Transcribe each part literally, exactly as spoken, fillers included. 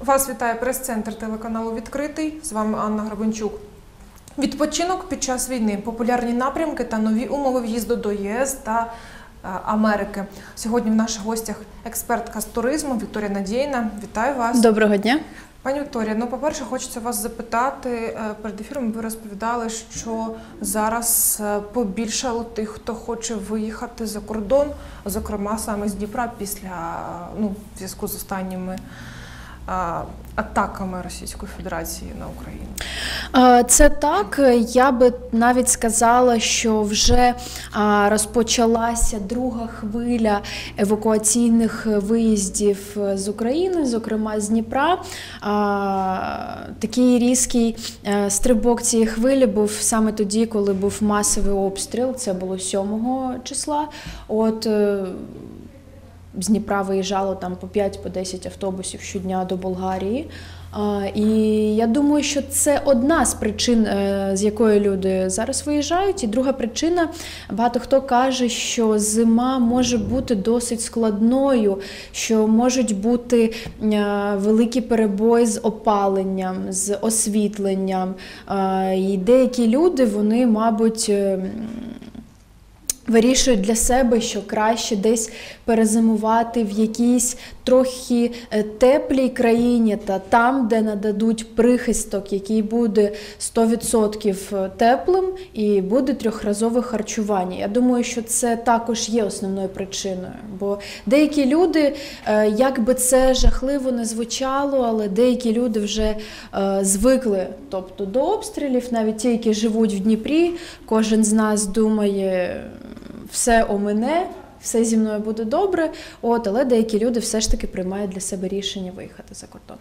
Вас вітає прес-центр телеканалу «Відкритий». З вами Анна Грабанчук. Відпочинок під час війни, популярні напрямки та нові умови в'їзду до ЄС та е, Америки. Сьогодні в наших гостях експертка з туризму Вікторія Надєйна. Вітаю вас. Доброго дня. Пані Вікторія, ну, по-перше, хочеться вас запитати. Перед ефіром ви розповідали, що зараз побільшало тих, хто хоче виїхати за кордон, зокрема саме з Дніпра після, ну, в зв'язку з останніми а, атаками Російської Федерації на Україну. Це так. Я би навіть сказала, що вже розпочалася друга хвиля евакуаційних виїздів з України, зокрема з Дніпра. Такий різкий стрибок цієї хвилі був саме тоді, коли був масовий обстріл, це було сьомого числа. От з Дніпра виїжджало там по п'ять-десять автобусів щодня до Болгарії. І я думаю, що це одна з причин, з якої люди зараз виїжджають. І друга причина, багато хто каже, що зима може бути досить складною, що можуть бути великі перебої з опаленням, з освітленням. І деякі люди, вони, мабуть, вирішують для себе, що краще десь перезимувати в якійсь трохи теплій країні, та там, де нададуть прихисток, який буде сто відсотків теплим і буде трьохразове харчування. Я думаю, що це також є основною причиною. Бо деякі люди, як би це жахливо не звучало, але деякі люди вже звикли, тобто, до обстрілів, навіть ті, які живуть в Дніпрі, кожен з нас думає, все омине, все зі мною буде добре, от, але деякі люди все ж таки приймають для себе рішення виїхати за кордон.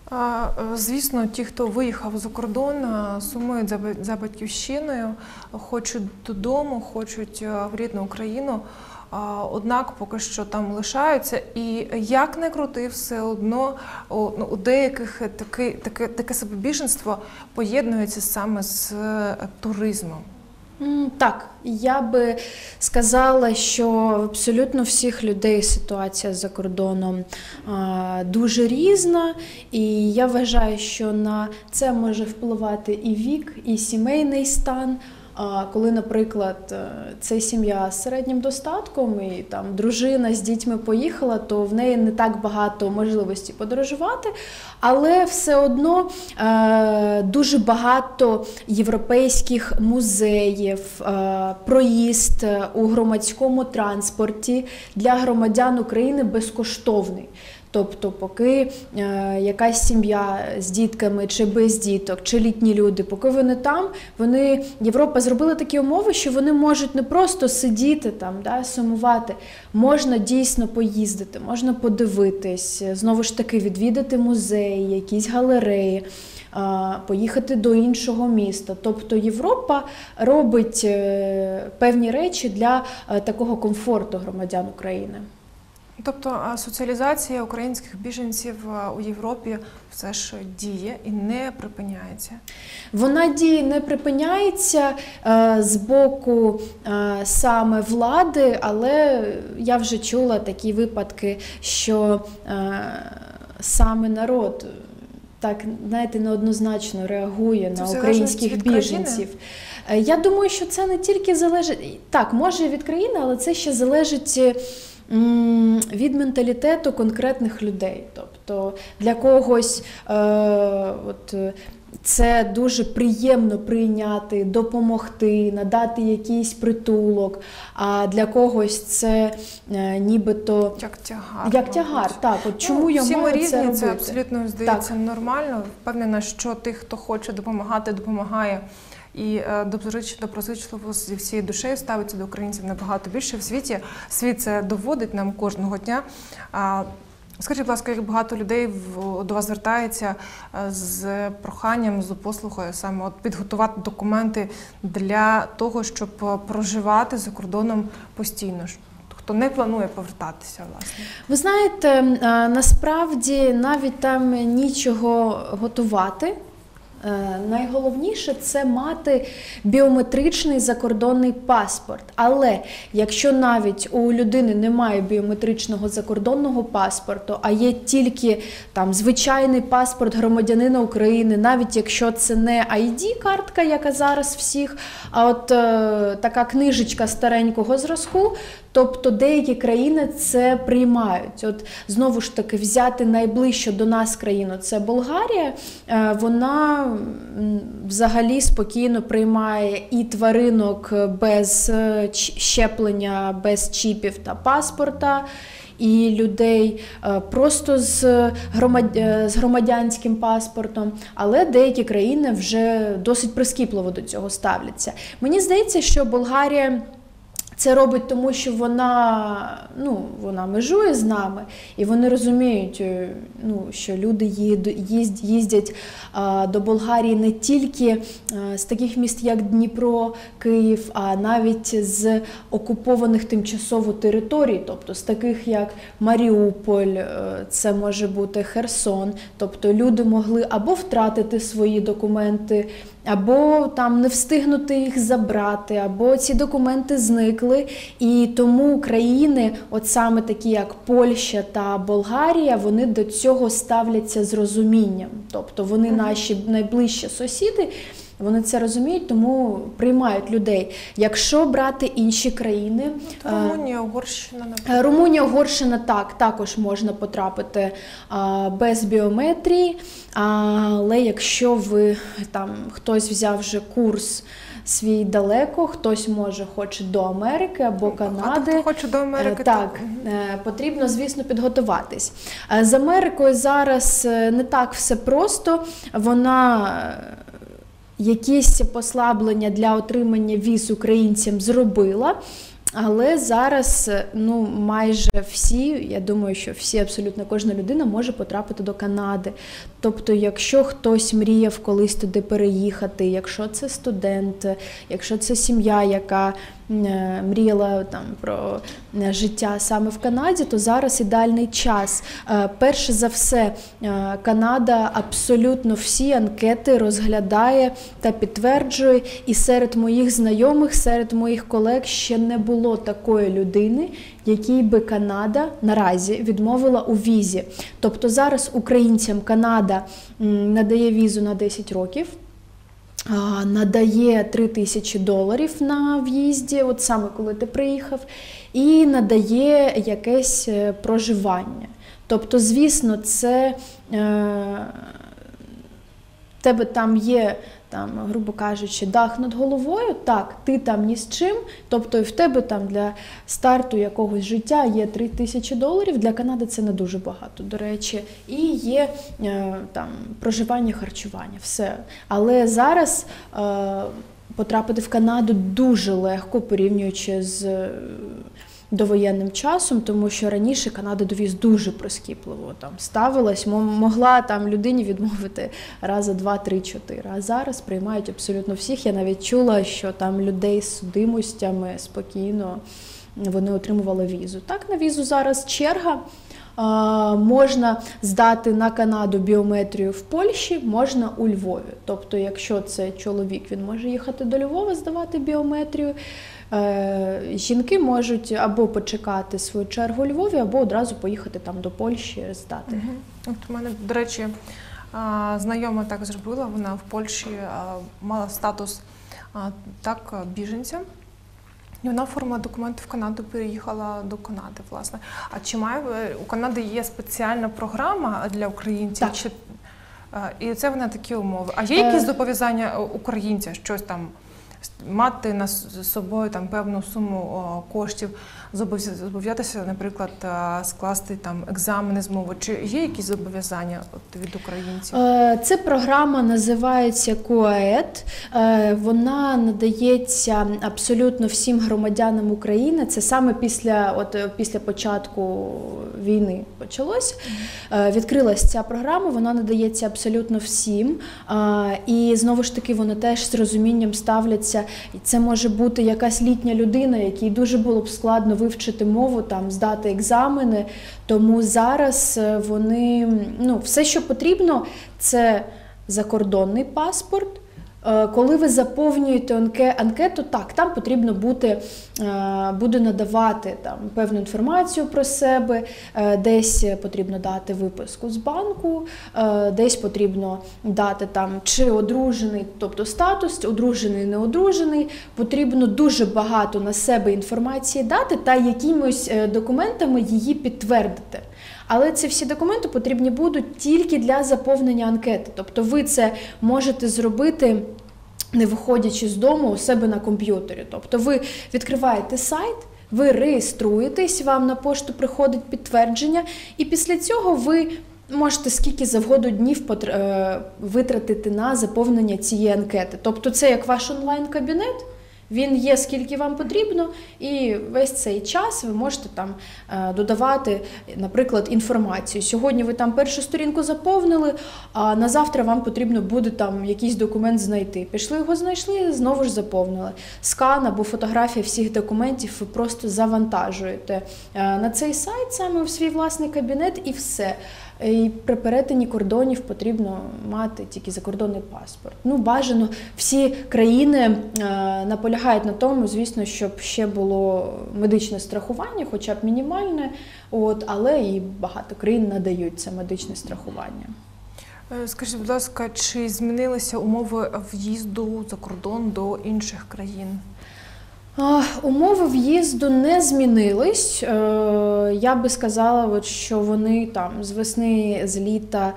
Звісно, ті, хто виїхав за кордон, сумують за, за батьківщиною, хочуть додому, хочуть в рідну Україну, однак поки що там лишаються. І як не крути, все одно у, ну, у деяких таке, таке, таке себебіженство поєднується саме з туризмом. Так, я би сказала, що абсолютно всіх людей ситуація за кордоном а, дуже різна, і я вважаю, що на це може впливати і вік, і сімейний стан. А коли, наприклад, це сім'я з середнім достатком, і там дружина з дітьми поїхала, то в неї не так багато можливостей подорожувати, але все одно е, дуже багато європейських музеїв, е, проїзд у громадському транспорті для громадян України безкоштовний. Тобто, поки е, якась сім'я з дітками, чи без діток, чи літні люди, поки вони там, вони, Європа зробила такі умови, що вони можуть не просто сидіти там, да, сумувати, можна дійсно поїздити, можна подивитись, знову ж таки відвідати музеї, якісь галереї, е, поїхати до іншого міста. Тобто Європа робить е, певні речі для е, такого комфорту громадян України. Тобто соціалізація українських біженців у Європі все ж діє і не припиняється? Вона діє, не припиняється е, з боку е, саме влади, але я вже чула такі випадки, що е, саме народ так, знаєте, неоднозначно реагує це на українських біженців. Країни? Я думаю, що це не тільки залежить, так, може від країни, але це ще залежить від менталітету конкретних людей. Тобто для когось е, от, це дуже приємно прийняти, допомогти, надати якийсь притулок, а для когось це е, нібито як тягар. Як тягар, так. От чому ну, я маю різні, це робити? Це абсолютно, здається, так. нормально. Впевнена, що тих, хто хоче допомагати, допомагає. І доброзичливо зі всією душею ставиться до українців набагато більше в світі. Світ це доводить нам кожного дня. Скажіть, будь ласка, як багато людей до вас звертається з проханням, з послугою саме от підготувати документи для того, щоб проживати за кордоном постійно? Хто не планує повертатися, власне? Ви знаєте, насправді навіть там нічого готувати. Найголовніше – це мати біометричний закордонний паспорт. Але якщо навіть у людини немає біометричного закордонного паспорту, а є тільки там звичайний паспорт громадянина України, навіть якщо це не ай ді-картка, яка зараз всіх, а от е, така книжечка старенького зразку, тобто деякі країни це приймають. От знову ж таки, взяти найближчу до нас країну – це Болгарія, е, вона взагалі спокійно приймає і тваринок без щеплення, без чіпів та паспорта, і людей просто з громадянським паспортом, але деякі країни вже досить прискіпливо до цього ставляться. Мені здається, що Болгарія це робить тому, що вона, ну, вона межує з нами, і вони розуміють, ну, що люди їздять, їздять а, до Болгарії не тільки а, з таких міст, як Дніпро, Київ, а навіть з окупованих тимчасово територій, тобто з таких, як Маріуполь, це може бути Херсон, тобто люди могли або втратити свої документи, або там не встигнути їх забрати, або ці документи зникли. І тому країни, от саме такі як Польща та Болгарія, вони до цього ставляться з розумінням. Тобто вони наші найближчі сусіди, вони це розуміють, тому приймають людей. Якщо брати інші країни... Румунія, Угорщина, наприклад. Румунія, Угорщина, так, також можна потрапити а, без біометрії, але якщо ви, там, хтось взяв вже курс свій далеко, хтось, може, хоче до Америки або Канади. А хто хоче до Америки? Так, то... потрібно, звісно, підготуватись. З Америкою зараз не так все просто, вона... якісь послаблення для отримання віз українцям зробила, але зараз, ну, майже всі, я думаю, що всі, абсолютно кожна людина може потрапити до Канади. Тобто, якщо хтось мріяв колись туди переїхати, якщо це студент, якщо це сім'я, яка мріяла там про життя саме в Канаді, то зараз ідеальний час. Перше за все, Канада абсолютно всі анкети розглядає та підтверджує, і серед моїх знайомих, серед моїх колег ще не було такої людини, якій би Канада наразі відмовила у візі. Тобто зараз українцям Канада надає візу на десять років, надає три тисячі доларів на в'їзді, от саме коли ти приїхав, і надає якесь проживання. Тобто, звісно, це е, тебе там є, там, грубо кажучи, дах над головою, так, ти там ні з чим, тобто і в тебе там для старту якогось життя є три тисячі доларів, для Канади це не дуже багато, до речі, і є е, там проживання, харчування, все. Але зараз е, потрапити в Канаду дуже легко, порівнюючи з е, довоєнним часом, тому що раніше Канада до віз дуже прискіпливо там ставилась, могла там людині відмовити рази два, три, чотири. А зараз приймають абсолютно всіх. Я навіть чула, що там людей з судимостями спокійно вони отримували візу. Так, на візу зараз черга. А, можна здати на Канаду біометрію в Польщі, можна у Львові. Тобто, якщо це чоловік, він може їхати до Львова, здавати біометрію. Жінки можуть або почекати свою чергу у Львові, або одразу поїхати там до Польщі здати. Угу. От у мене, до речі, знайома так зробила, вона в Польщі мала статус так біженця. І вона оформила документи в Канаду, переїхала до Канади, власне. А чи має у Канади є спеціальна програма для українців? Так. Чи, і це вона такі умови. А є якісь зобов'язання українця, щось там мати на собою там певну суму о, коштів, зобов'язатися, наприклад, скласти там екзамени з мови? Чи є якісь зобов'язання от, від українців? Ця програма називається КУАЕД. Вона надається абсолютно всім громадянам України. Це саме після, от, після початку війни почалось. Mm-hmm. Відкрилась ця програма, вона надається абсолютно всім. І знову ж таки, вони теж з розумінням ставляться. Це може бути якась літня людина, якій дуже було б складно вивчити мову, там, здати екзамени. Тому зараз вони, ну, все, що потрібно, це закордонний паспорт. Коли ви заповнюєте анкету, так, там потрібно бути, буде надавати там, певну інформацію про себе, десь потрібно дати виписку з банку, десь потрібно дати там, чи одружений, тобто статус, одружений, не одружений, потрібно дуже багато на себе інформації дати та якимось документами її підтвердити. Але ці всі документи потрібні будуть тільки для заповнення анкети. Тобто ви це можете зробити, не виходячи з дому, у себе на комп'ютері. Тобто ви відкриваєте сайт, ви реєструєтесь, вам на пошту приходить підтвердження, і після цього ви можете скільки завгодно днів витратити на заповнення цієї анкети. Тобто це як ваш онлайн-кабінет. Він є, скільки вам потрібно, і весь цей час ви можете там додавати, наприклад, інформацію. Сьогодні ви там першу сторінку заповнили, а на завтра вам потрібно буде там якийсь документ знайти. Пішли його знайшли, знову ж заповнили. Скан або фотографія всіх документів ви просто завантажуєте на цей сайт, саме в свій власний кабінет, і все. І при перетині кордонів потрібно мати тільки закордонний паспорт. Ну, бажано, всі країни е, наполягають на тому, звісно, щоб ще було медичне страхування, хоча б мінімальне, от, але і багато країн надають це медичне страхування. Скажіть, будь ласка, чи змінилися умови в'їзду за кордон до інших країн? Умови в'їзду не змінились. Я би сказала, що вони там з весни, з літа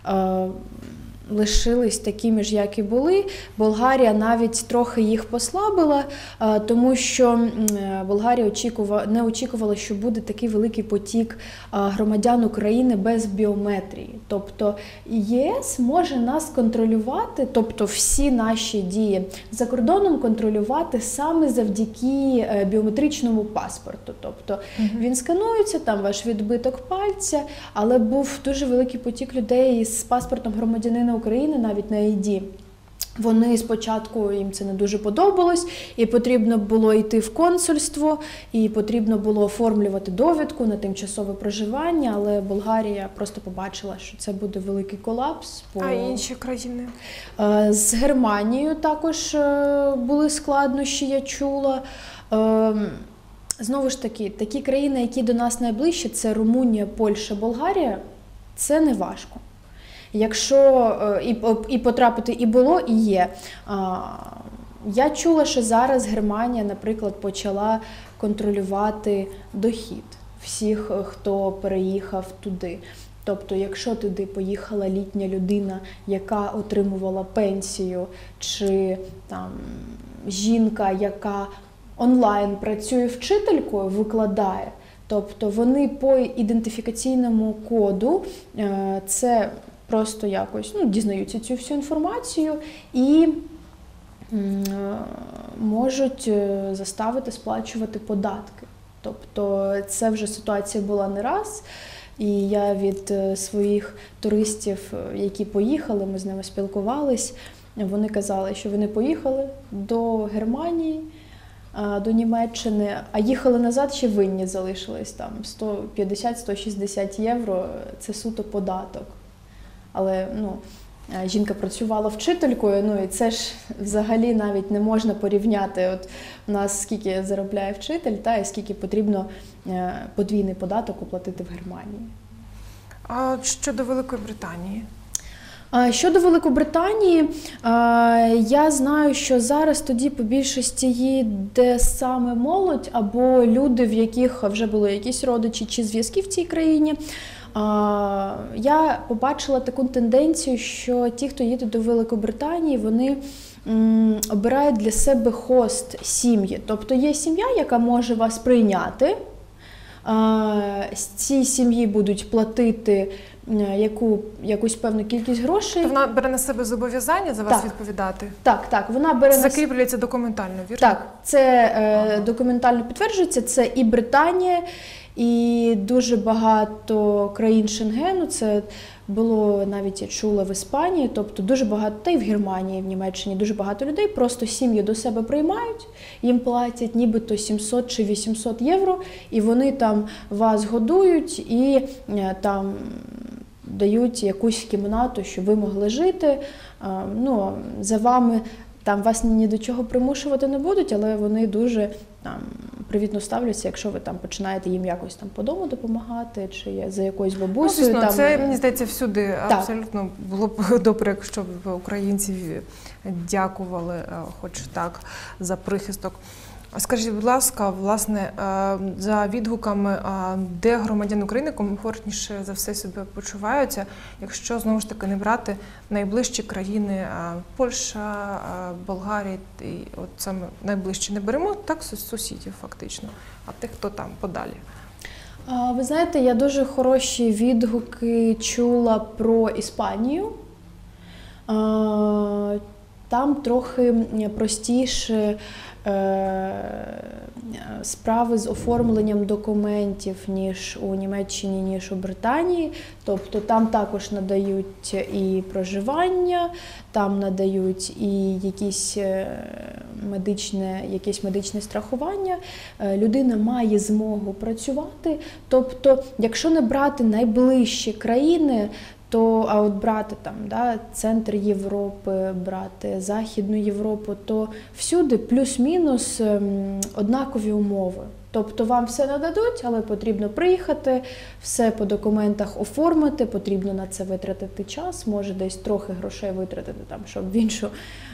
лишились такими ж, як і були. Болгарія навіть трохи їх послабила, тому що Болгарія очікувала, не очікувала, що буде такий великий потік громадян України без біометрії. Тобто ЄС може нас контролювати, тобто всі наші дії за кордоном контролювати саме завдяки біометричному паспорту. Тобто він сканується, там ваш відбиток пальця, але був дуже великий потік людей з паспортом громадянина України, навіть на ай ді. Вони спочатку, їм це не дуже подобалось, і потрібно було йти в консульство, і потрібно було оформлювати довідку на тимчасове проживання, але Болгарія просто побачила, що це буде великий колапс. По... А інші країни? З Германією також були складнощі, я чула. Знову ж таки, такі країни, які до нас найближчі, це Румунія, Польща, Болгарія, це не важко. Якщо і, і потрапити і було, і є. Я чула, що зараз Германія, наприклад, почала контролювати дохід всіх, хто переїхав туди. Тобто, якщо туди поїхала літня людина, яка отримувала пенсію, чи там жінка, яка онлайн працює вчителькою, викладає, тобто вони по ідентифікаційному коду, це просто якось ну, дізнаються цю всю інформацію і можуть заставити сплачувати податки. Тобто це вже ситуація була не раз. І я від своїх туристів, які поїхали, ми з ними спілкувались, вони казали, що вони поїхали до Германії, до Німеччини, а їхали назад, ще винні залишились там сто п'ятдесят - сто шістдесят євро, це суто податок. Але ну, жінка працювала вчителькою, ну і це ж взагалі навіть не можна порівняти. От у нас скільки заробляє вчитель, та і скільки потрібно подвійний податок оплатити в Германії. А щодо Великої Британії? Щодо Великобританії, я знаю, що зараз тоді по більшості їде саме молодь або люди, в яких вже були якісь родичі чи зв'язки в цій країні. Я побачила таку тенденцію, що ті, хто їде до Великобританії, вони обирають для себе хост сім'ї. Тобто є сім'я, яка може вас прийняти, з цієї сім'ї будуть платити яку, якусь певну кількість грошей. То вона бере на себе зобов'язання за вас так. відповідати? Так, так. Вона бере це на... закріплюється документально, вірно? Так, це ага. е, документально підтверджується. Це і Британія, і дуже багато країн Шенгену. Це було, навіть я чула, в Іспанії, тобто дуже багато, та й в Германії, в Німеччині дуже багато людей просто сім'ї до себе приймають, їм платять нібито сімсот чи вісімсот євро, і вони там вас годують і там дають якусь кімнату, щоб ви могли жити. Ну, за вами там вас ні до чого примушувати не будуть, але вони дуже там привітно ставляться, якщо ви там починаєте їм якось там по дому допомагати, чи за якоюсь бабусею. Ну, звісно, там... це, мені здається, всюди так. абсолютно було б добре, якщо б українці дякували хоч так за прихисток. Скажіть, будь ласка, власне, за відгуками, де громадяни України комфортніше за все себе почуваються, якщо, знову ж таки, не брати найближчі країни Польща, Болгарія, і от саме найближчі не беремо, так, сусідів фактично, а тих, хто там подалі? Ви знаєте, я дуже хороші відгуки чула про Іспанію. Там трохи простіше справи з оформленням документів, ніж у Німеччині, ніж у Британії. Тобто там також надають і проживання, там надають і якісь медичне, якесь медичне страхування. Людина має змогу працювати. Тобто, якщо не брати найближчі країни, то, а от брати там, да, центр Європи, брати Західну Європу, то всюди плюс-мінус однакові умови. Тобто вам все нададуть, але потрібно приїхати, все по документах оформити, потрібно на це витратити час, може десь трохи грошей витратити, там, щоб в, іншу,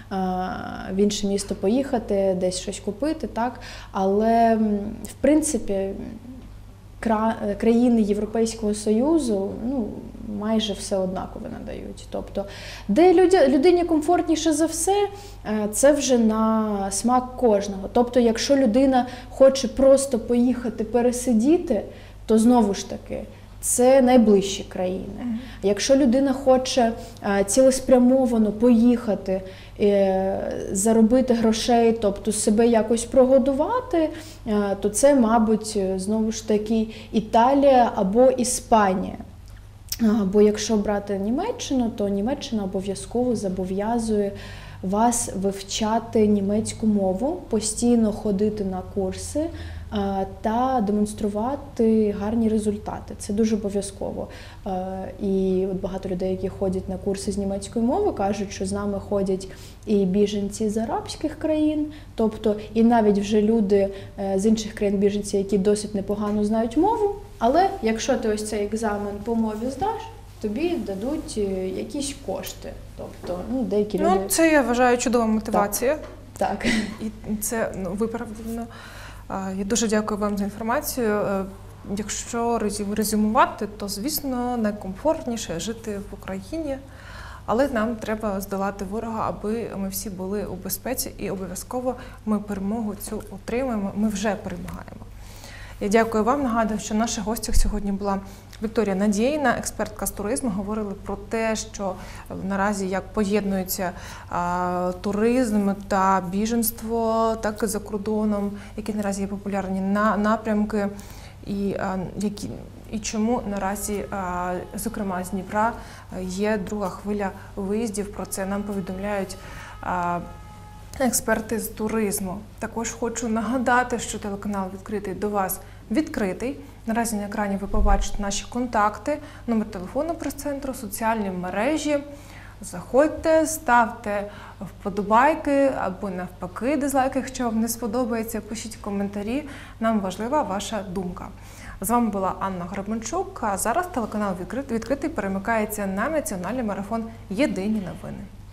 в інше місто поїхати, десь щось купити, так? Але в принципі країни Європейського Союзу, ну, майже все однаково надають. Тобто, де людині комфортніше за все, це вже на смак кожного. Тобто, якщо людина хоче просто поїхати пересидіти, то знову ж таки, це найближчі країни. Mm-hmm. Якщо людина хоче цілеспрямовано поїхати, заробити грошей, тобто себе якось прогодувати, то це, мабуть, знову ж таки Італія або Іспанія. Бо якщо брати Німеччину, то Німеччина обов'язково зобов'язує вас вивчати німецьку мову, постійно ходити на курси та демонструвати гарні результати. Це дуже обов'язково. І от багато людей, які ходять на курси з німецької мови, кажуть, що з нами ходять і біженці з арабських країн, тобто і навіть вже люди з інших країн біженці, які досить непогано знають мову, але якщо ти ось цей екзамен по мові здаш, тобі дадуть якісь кошти. Тобто, ну, деякі люди... Ну, це, я вважаю, чудова мотивація. Так. так. І це, ну, виправдано. Я дуже дякую вам за інформацію. Якщо резюмувати, то, звісно, найкомфортніше жити в Україні, але нам треба здолати ворога, аби ми всі були у безпеці, і обов'язково ми перемогу цю отримаємо, ми вже перемагаємо. Я дякую вам. Нагадую, що в наших гостях сьогодні була Вікторія Надєйна, експертка з туризму. Говорили про те, що наразі як поєднується а, туризм та біженство, так і за кордоном, які наразі є популярні на напрямки, і, а, які, і чому наразі, а, зокрема з Дніпра, є друга хвиля виїздів. Про це нам повідомляють а, експерти з туризму. Також хочу нагадати, що телеканал «Відкритий» до вас відкритий. Наразі на екрані ви побачите наші контакти, номер телефону прес-центру, соціальні мережі. Заходьте, ставте вподобайки або навпаки дизлайки, якщо вам не сподобається. Пишіть коментарі, нам важлива ваша думка. З вами була Анна Гребенчук, а зараз телеканал «Відкритий» перемикається на національний марафон «Єдині новини».